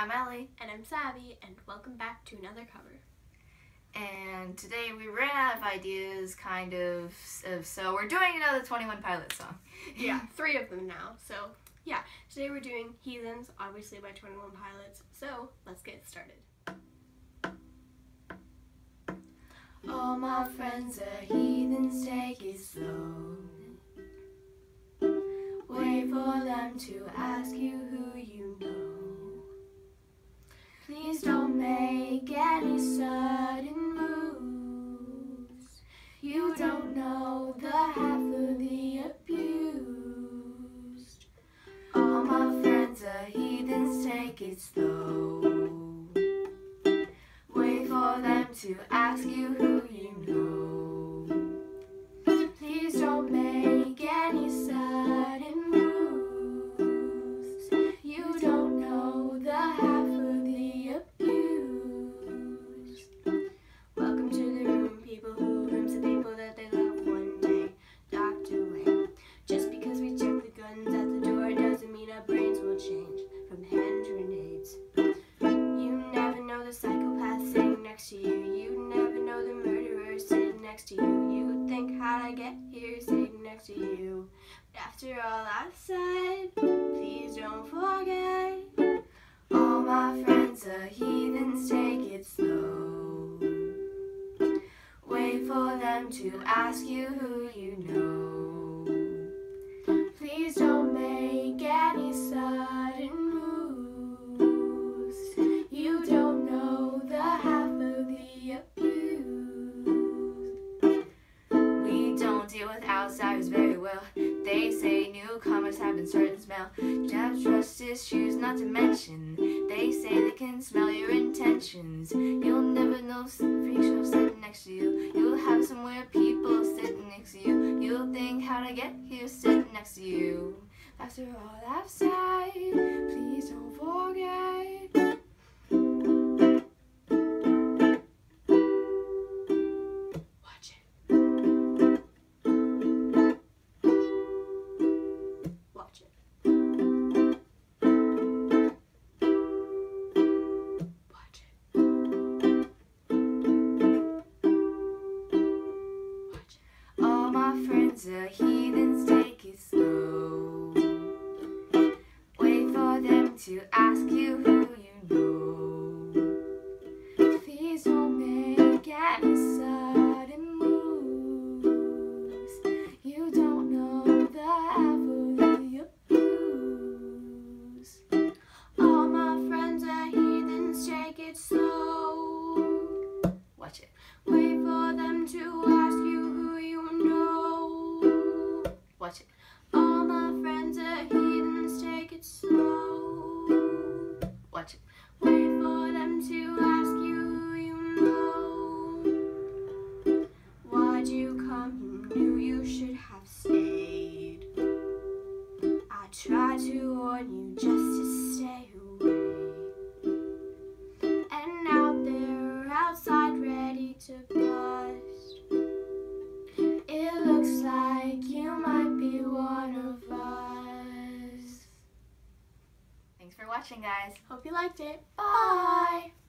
I'm Ellie. And I'm Savvy, and welcome back to another cover. And today we ran out of ideas, so we're doing another 21 Pilots song. Yeah, 3 of them now. So, yeah, today we're doing Heathens, obviously by 21 Pilots. So, let's get started. All my friends are heathens, take it slow. Wait for them to ask you who you know. Please don't make any sudden moves. You don't know the half of the abused. All my friends are heathens, take it slow. Wait for them to ask you who you know. Please don't make any sudden moves. You don't know the half of the abused. Welcome to the room, people who rooms the people that they love one day docked away. Just because we check the guns at the door doesn't mean our brains will change from hand grenades. You never know the psychopath sitting next to you. You never know the murderer sitting next to you. You think, how'd I get here sitting next to you? But after all I've said, please don't forget. All my friends are heathens, take it slow. Wait for them to ask you who you know. Please don't make any sudden moves. You don't know the half of the abused. We don't deal with outsiders very well. They say newcomers have been starting to smell. Have trust issues, not to mention. They say they can smell your intentions. You'll never know some freak show sitting next to you. You'll have some weird people sitting next to you. You'll think, how'd I get here sitting next to you? After all I've said, please don't forget. Watch it. Watch it. Watch it. Watch it. All my friends are heathens, take it slow. Wait for them to ask you who you know. Please don't make any sudden moves. You don't know the half of the abuse. All my friends are heathens, take it slow. Watch it. Wait for them to ask you who you know. Watch it. All my friends are heathens, take it slow. Watch it. Wait for them to ask you who you know. Why'd you come? You knew you should have stayed. I tried to warn you just to stay away. And now they're outside ready to bust. It looks like you might be one of us. Thanks for watching, guys. Hope you liked it. Bye!